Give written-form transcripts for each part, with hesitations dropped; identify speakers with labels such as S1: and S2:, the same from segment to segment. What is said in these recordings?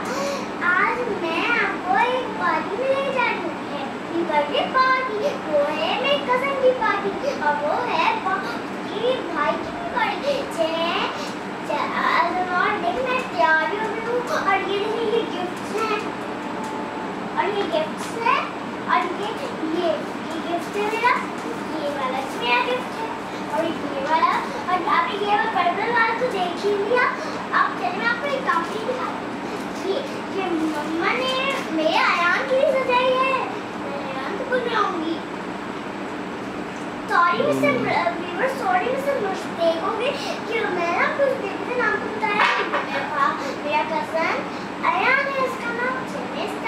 S1: आज मैं आपको एक पार्टी में ले जा रही हूँ। Happy birthday party. वो है मेरी कज़न की पार्टी और वो है मेरे भाई की पार्टी। और देख मैं तैयार हो गई हूँ और ये देखिए ये गिफ्ट्स हैं और ये गिफ्ट्स है और ये गिफ्ट है मेरा। ये वाला मेरा गिफ्ट है और ये वाला और आपने ये वाला पर्पल वाला तो देख ही लिया। अब चलिए मैं आपको एक कंपनी दिखाती हूँ। ये मम्मा ने मेरे अयान के लिए सजाई है। मैं अयान को बुलाऊंगी। Sorry mister viewer, sorry mister mistake हो गई कि मैंने आपको उस बेबी का नाम तो बताया नहीं। मेरा कज़न अयान है, इसका नाम है।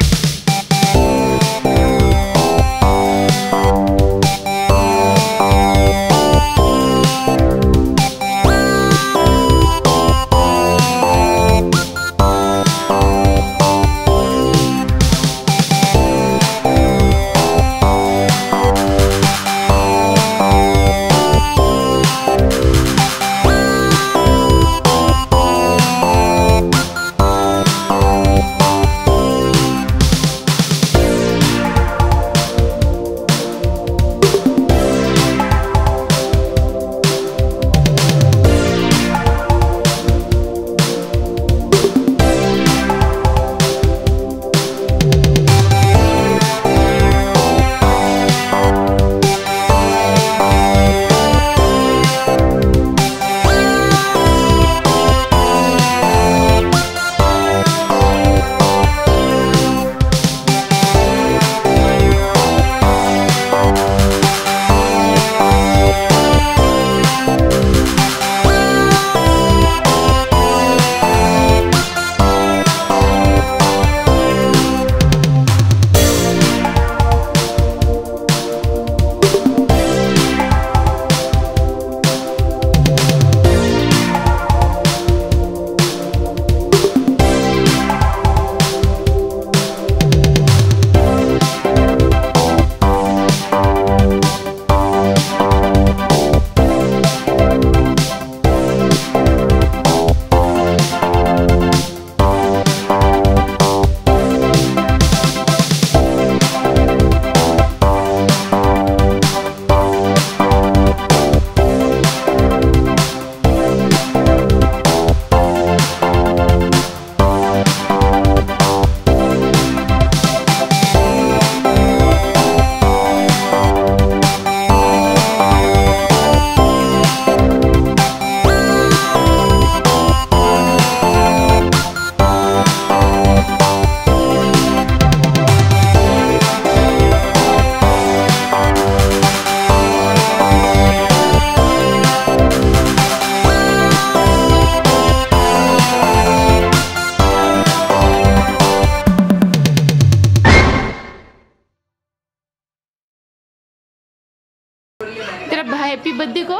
S2: तेरा भाई हैप्पी बर्थडे को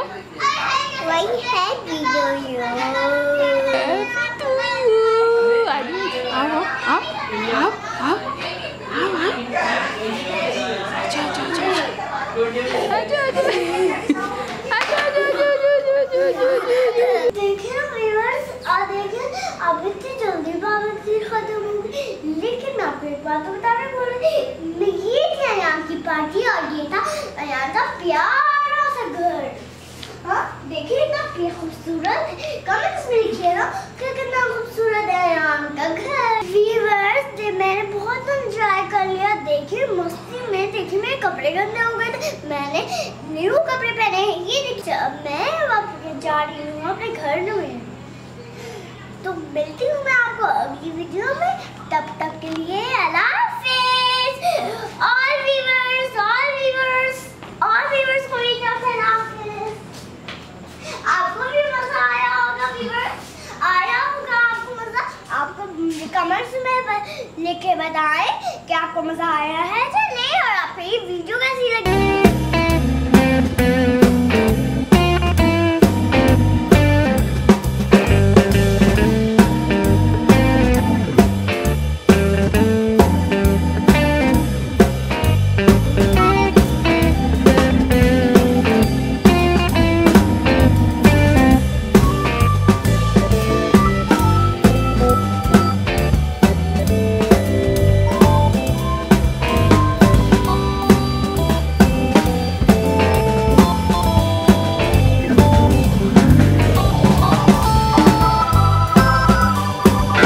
S1: वही है वीडियो। देखिए ना व्यूअर्स, देखिए अब इतनी जल्दी पाबंदी खत्म हो गई। लेकिन मैं आपको एक बात तो बताने बोल रही, ये थी अयान की पार्टी और ये था अयान का प्यारा सा घर। हाँ देखिए इतना खूबसूरत। कमेंट्स में लिखिए ना कि कितना खूबसूरत है अयान का घर। व्यूअर्स मैंने बहुत एंजॉय कर लिया। देखिए मस्ती में, देखिए मेरे कपड़े गंदे हो गए थे, मैंने न्यू कपड़े पहने हैं। ये देखिए अब मैं वापस जा रही हूँ अपने घर में। तो मिलती हूँ मैं आपको अगली वीडियो में। तब तक के लिए अल्लाह हाफिज़। ऑल व्यूअर्स को भी अल्लाह हाफिज़। आपको भी मजा आया होगा व्यूअर्स, आया होगा आपको मजा। आपको कमेंट्स में लिख के बताएं कि आपको मजा आया है या नहीं और आपको ये वीडियो कैसी लगी।